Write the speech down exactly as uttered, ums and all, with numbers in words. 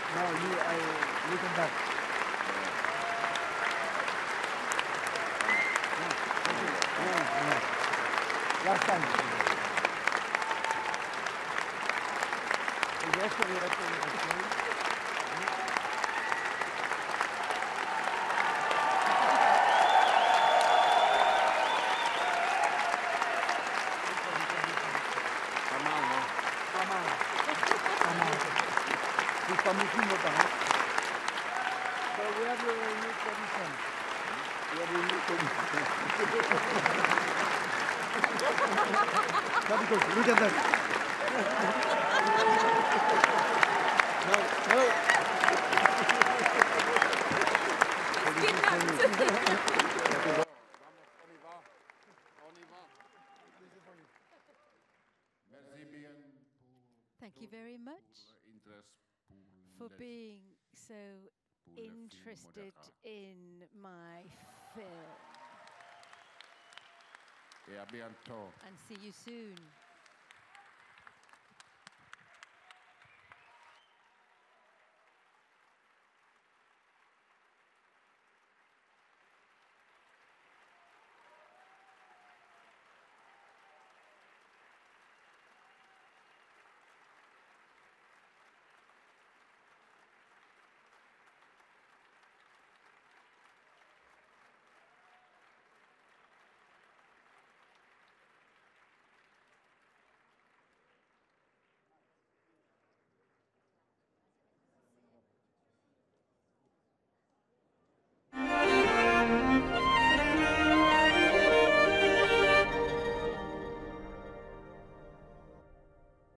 No, you, I, listen back. No, no, no. Last time. El resto hubiera sido Estamos haciendo para. But we have a new tradition. We have a new tradition. No, because look at that. No, no. Thank you very much for being so interested in my film. Et à bientôt. And see you soon.